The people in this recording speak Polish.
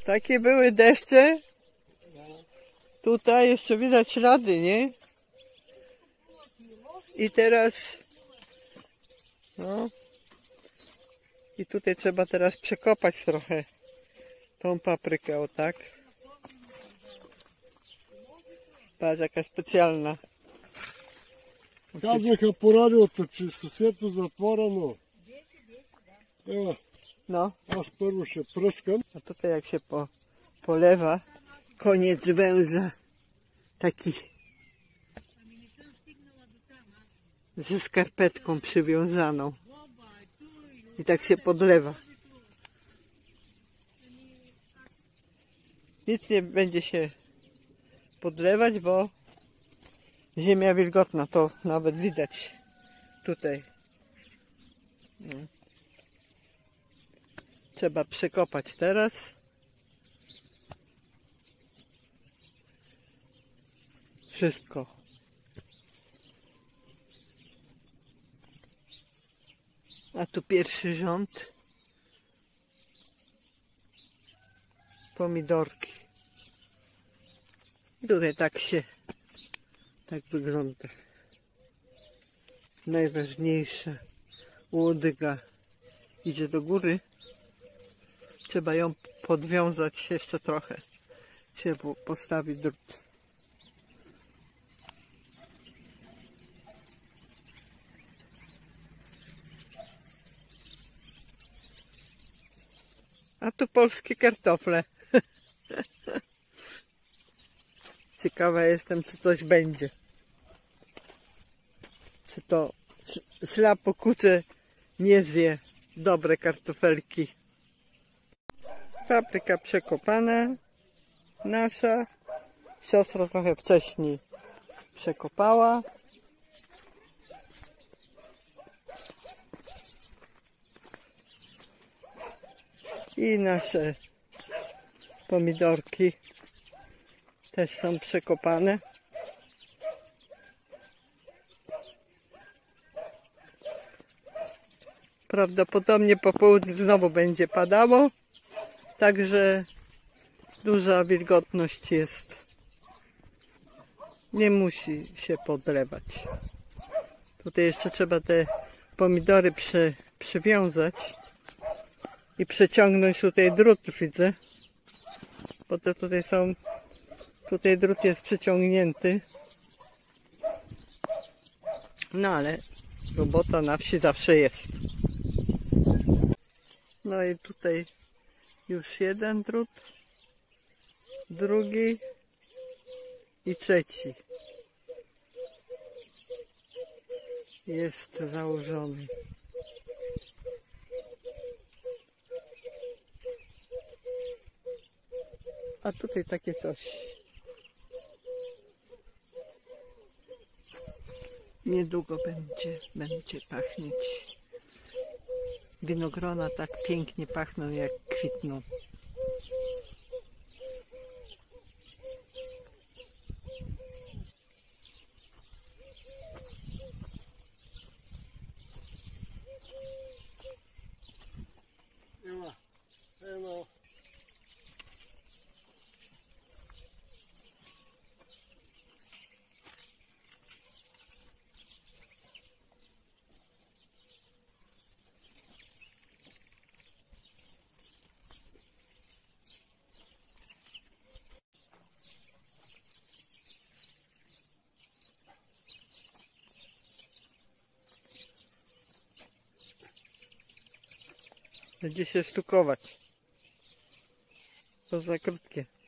Takie były deszcze. Tutaj jeszcze widać ślady, nie? I teraz... No. I tutaj trzeba teraz przekopać trochę tą paprykę, o tak. Patrz, jaka specjalna. Казаха порадиото, че шосето затворено. Ева, No, аз първо ще пръскам. a tutaj jak się polewa, koniec węża, taki ze skarpetką przywiązaną i tak się podlewa. Nic nie będzie się podlewać, bo ziemia wilgotna, to nawet widać tutaj. Trzeba przekopać teraz. Wszystko. A tu pierwszy rząd. Pomidorki. I tutaj tak wygląda. Najważniejsza łodyga idzie do góry. Trzeba ją podwiązać jeszcze trochę. Się postawi drut. A tu polskie kartofle. Ciekawa jestem, czy coś będzie. Czy to ślapo kucze nie zje dobre kartofelki. Papryka przekopana. Nasza. Siostra trochę wcześniej przekopała. I nasze pomidorki też są przekopane. Prawdopodobnie po południu znowu będzie padało, także duża wilgotność jest. Nie musi się podlewać. Tutaj jeszcze trzeba te pomidory przywiązać i przeciągnąć tutaj drut, widzę. Bo to tutaj drut jest przyciągnięty. No ale robota na wsi zawsze jest. No i tutaj już jeden drut, drugi i trzeci jest założony. A tutaj takie coś. Niedługo będzie pachnieć. Winogrona tak pięknie pachną, jak kwitną. Ено. Będzie się sztukować. To za krótkie.